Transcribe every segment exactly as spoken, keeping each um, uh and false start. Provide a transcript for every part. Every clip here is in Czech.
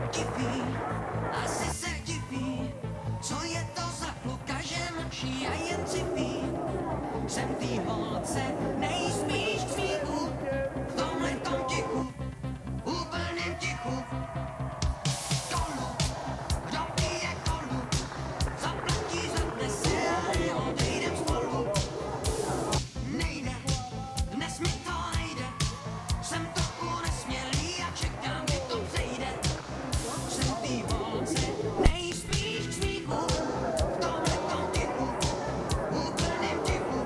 diví, asi se diví, co je to za kluka, že mlčí a jen civí. Jsem tý holce nejspíš k smíchu, v tomhletom tichu, úplném tichu. Kolu, kdo pije kolu, zaplatí, zadnese a neodejdem spolu. Nejde, dnes mi to nejde, jsem trochu nesmělý a čekám, kdy to přejde. Jsem tý holce nejspíš k smíchu, v tomhletom tichu, úplném tichu.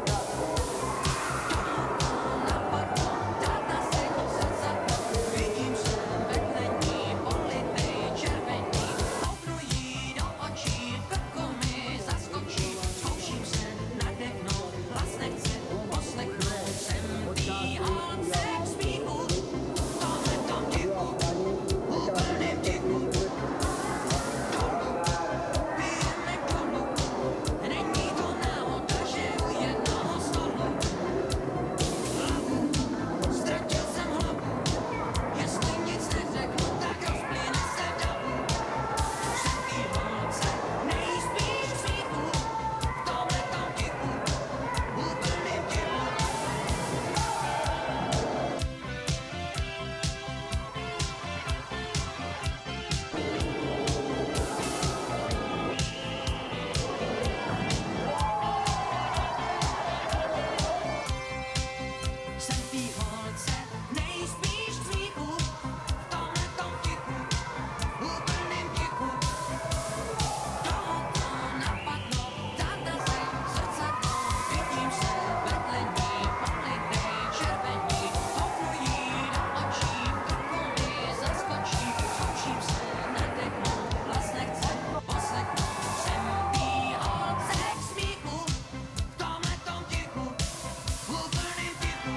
Vidím se vedle ní, politej, červený, kouknu jí do očí, v krku mi zaskočí, zkouším se nadechnout, hlas nechce poslechnout, jsem tý holce k smíchu, v tomhletom tichu, úplném tichu. Kolu, pijeme kolu, není to náhoda, že u jednoho stolu. Hlavu, ztratil jsem hlavu, jestli nic neřeknu, tak rozplyne se davu. Jsem tý holce nejspíš k smíchu, v tomhletom tichu, úplném tichu. Jsem tý holce nejspíš k smíchu, v tomhletom tichu, úplném tichu. Koho to napadlo, táta se zrcadlo, vidím se vedle ní, politej, červený, kouknu jí do očí, v krku mi zaskočí, zkouším se nadechnout, hlas nechce poslechnout, jsem tý holce k smíchu, v tomhletom tichu, úplném tichu.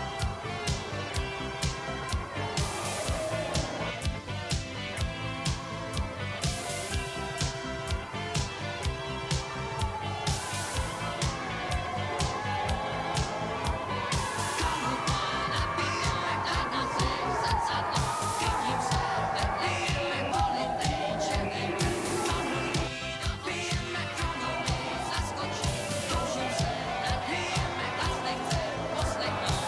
Kolu napijeme, táta se zrcadlo, vidím se vedle ní, politej, červený, kouknu jí do pijeme kolu, mi zaskočí, zkouším se nadechnout, hlas nechce poslechnout.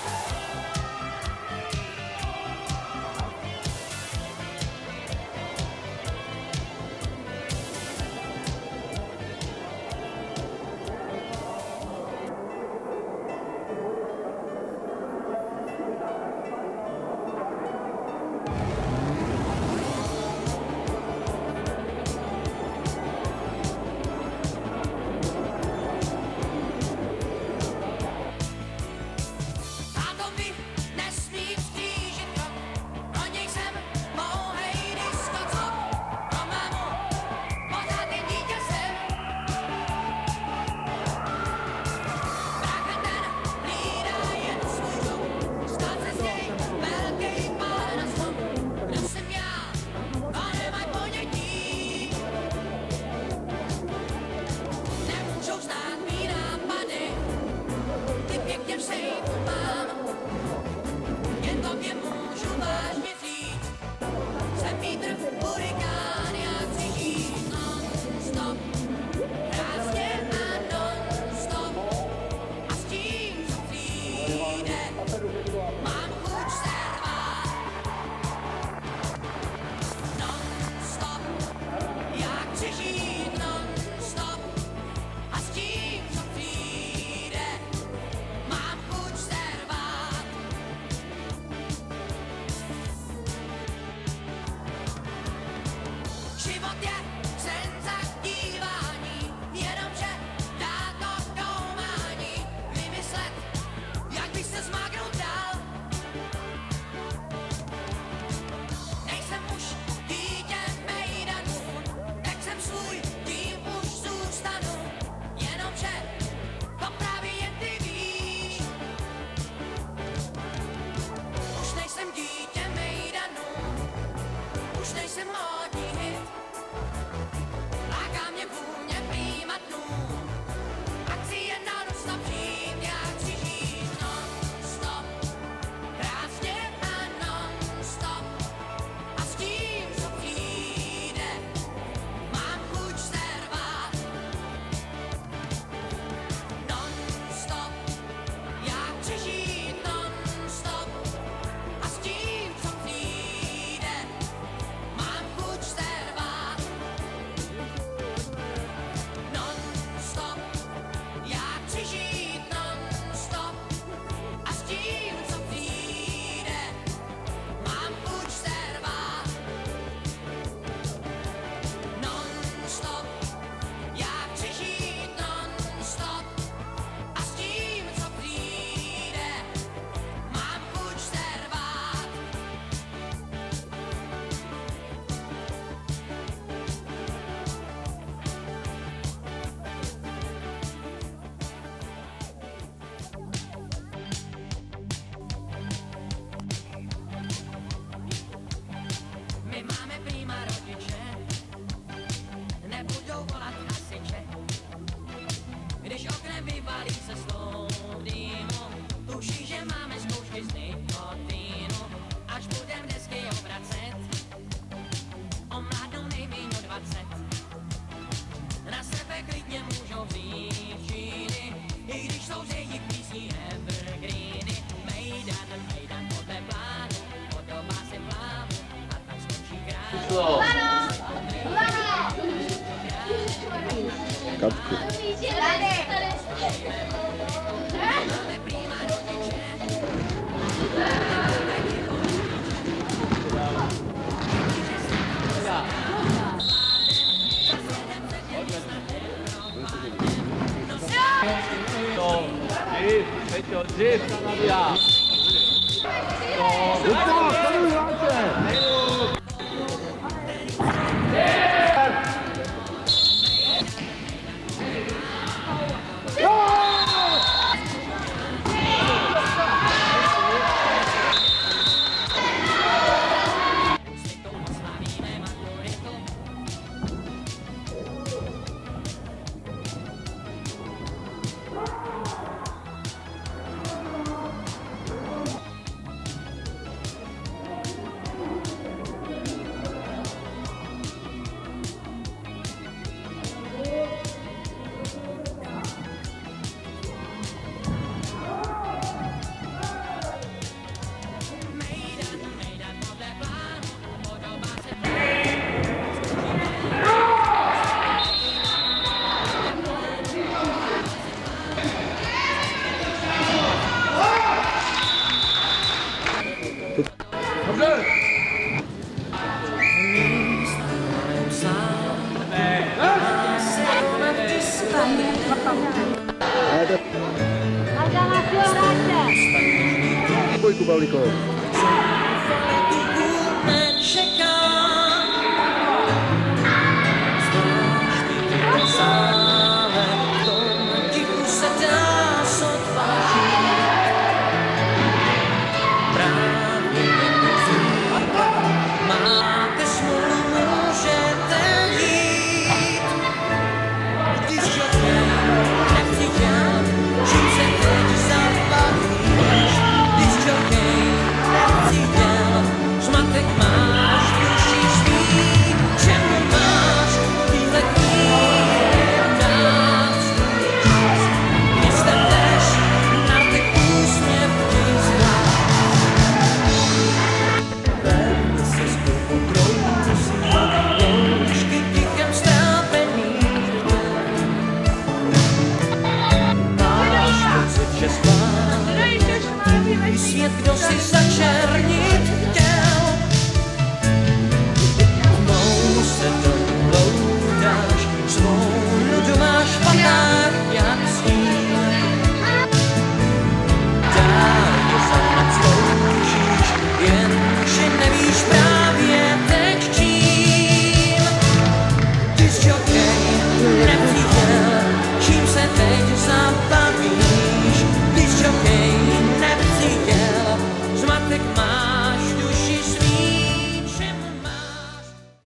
Táto mi nesmí vztížit krok, pro něj jsem pouhej diskocok, pro mámu pořád jen dítě jsem. Brácha ten hlídá jen svůj dům, stát se z něj velkej pán a slon. Kdo jsem já, to nemaj ponětí, nemůžou znát mý nápady, ty pěkně v sejfu mám, jen tobě můžu vážně říct, jsem vítr v hurikán, já chci žít non-stop, krásně a non-stop, a s tím, co přijde, mám chuť se rvát. Non-stop, já chci žít non-stop, a s tím, co přijde, mám chuť se rvát. Život je sen zadívání, jenomže dá to koumání, vymyslet, jak bych se zmáknout dál. Nejsem už dítě mejdanů, tak jsem svůj tým už zůstanu, jenomže to právě jen ty víš. Už nejsem dítě mejdanů, už nejsem módní hit, Karlo. Kapku. Dřív, Peťo, dřív, Kanadia. Lukáš, tady hráče! Pojďku Pavlíkovi.